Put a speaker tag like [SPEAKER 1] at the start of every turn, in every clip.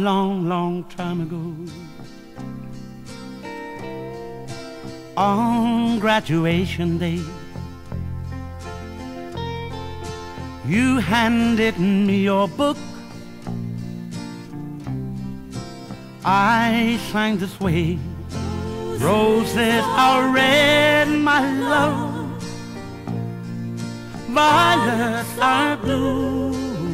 [SPEAKER 1] long, long time ago, on graduation day, you handed me your book. I sang this way: roses are red, my love, violets are blue.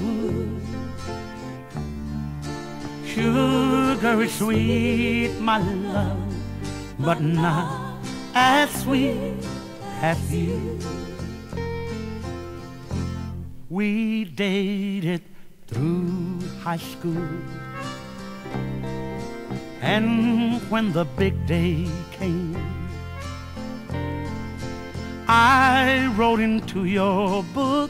[SPEAKER 1] Sugar is sweet, my love, but not as sweet as you. We dated through high school, and when the big day came, I wrote into your book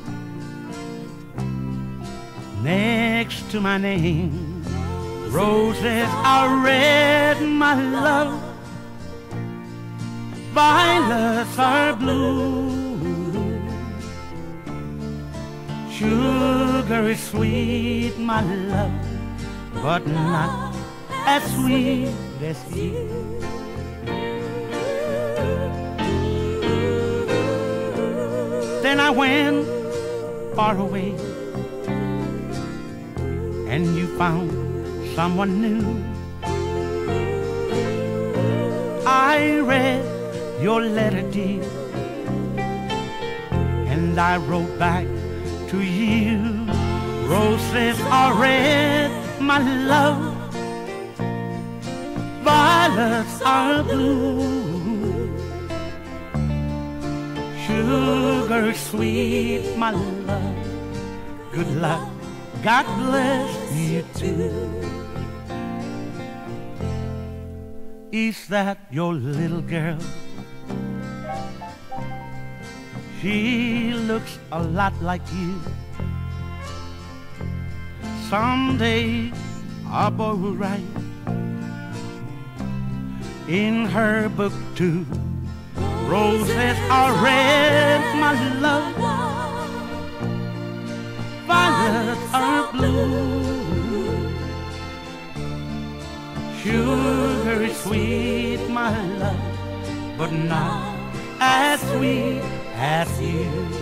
[SPEAKER 1] next to my name: roses are red, my love, violets are blue. Sugar is sweet, my love, but not as sweet as you. Then I went far away, and you found someone new. I read your letter, dear, and I wrote back to you: roses are red, my love, violets are blue. Sugar is sweet, my love, good luck, God bless you too. Is that your little girl? She looks a lot like you. Someday our boy will write in her book too: roses are red, my love, violets are blue. Sugar is sweet, my love, but not as sweet as you.